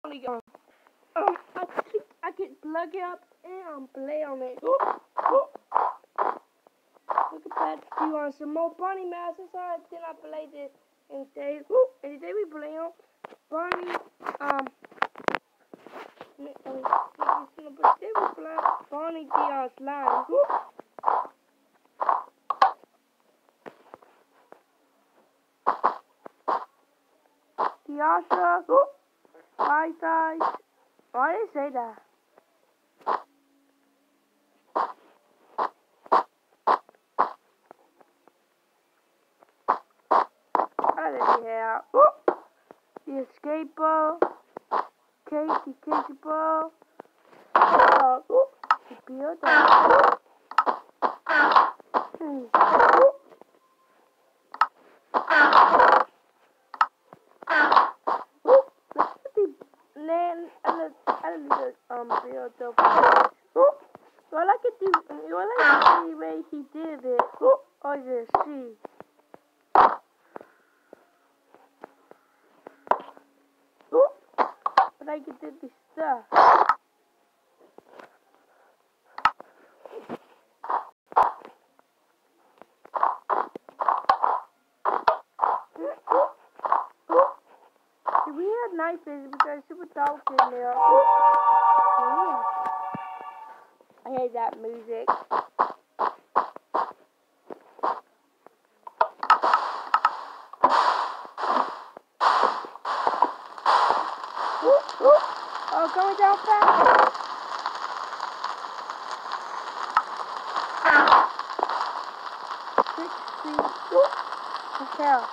I can plug it up and play on it. Look at that. Do you want some more bunny masks? Then I play this and today we play on bunny today we play bunny the slime. Tiasha, my size. Why did I say that? Yeah. The escape ball. Casey ball. The build up. Build up. So I like it the way he did it. Oh, just see. But I can do this stuff. We had knife vision because super dark in there. Yeah. I hate that music. Oh, going down fast. Hotel.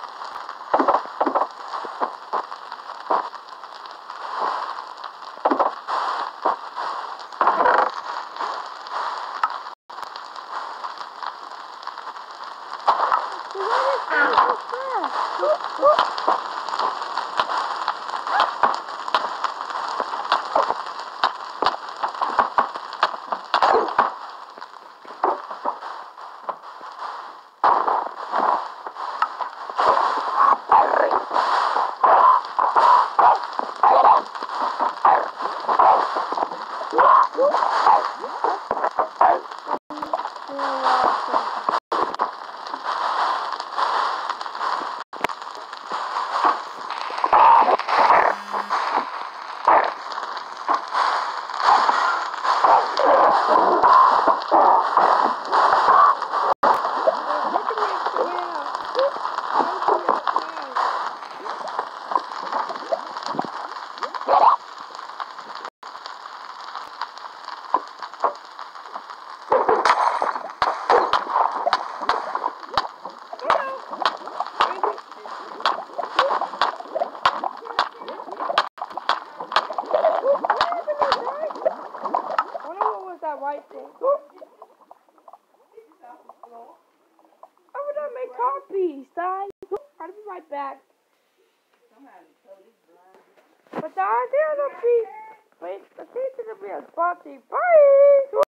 White thing. I would have made copies, guys. I'll be right back. But the idea will be, wait, I think it'll be a party. Bye.